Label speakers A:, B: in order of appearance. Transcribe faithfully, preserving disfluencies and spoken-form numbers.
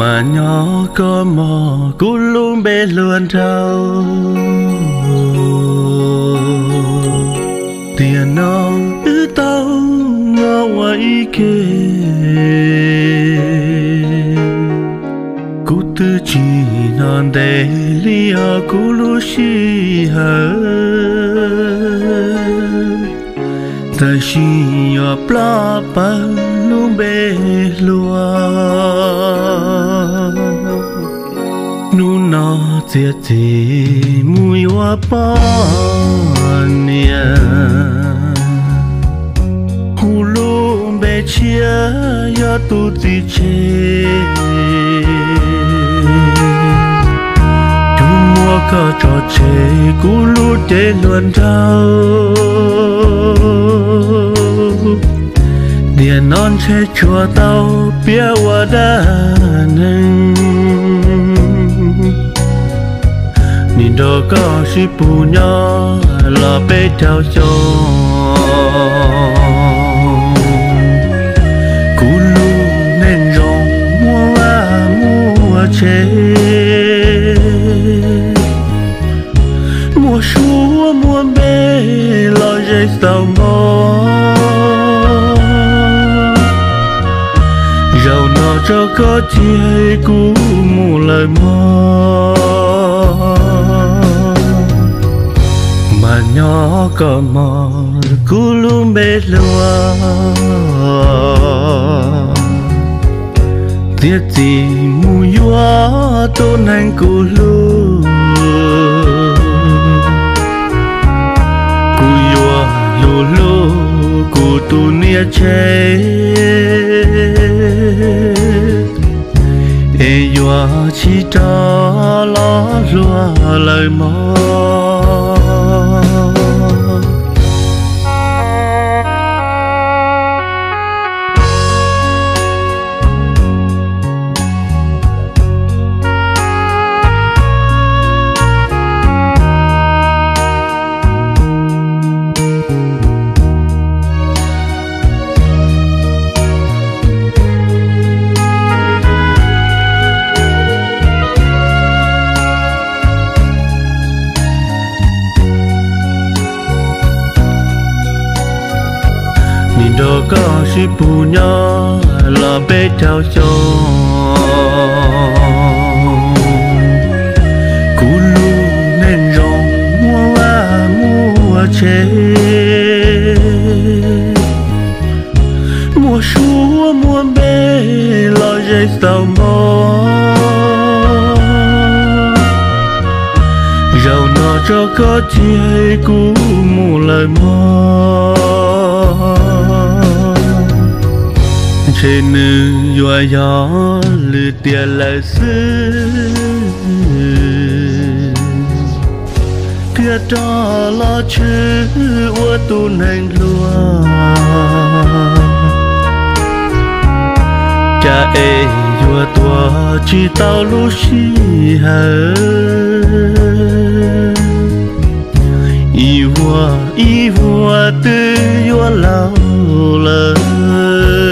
A: mà nhỏ có mò cú luôn bê luôn trâu tiền nó ư tao ngó quay kề cú tư chỉ non để lia cú lu xì hờ ta xì ở pla pa lu bê lua nu nó tiệt thì mùi hoa pa nia hu lu bê chia ya tu ti che chúng mua có trò chơi cú lu để luôn trao điện non che chùa tao bia hoa đa nâng nhìn đồ có si bù nhỏ là bê trao cho cú lu nên rong mua à mua chế mua chúa mua bê lo dây sao mò dầu nó cho có chia cú mù lời mò mà nhỏ có mò cú luôn bê lúa tiết gì mù gió tôn anh cú lu cú gió lu lu cú tu nia chế e gió chỉ cho lo lúa lời mò đồ có si bù nhỏ là bê trao cho cú lu nên rong mua à mua chế mua chúa mua bê lo dây sao mò dầu nó cho có chia cú mù lời mò trên gió gió lư tia lời xứ kia cho lo chữ ua tu nành lúa cha ê gió tua chỉ tao lu xì hờ y vua y vua tư gió lao lời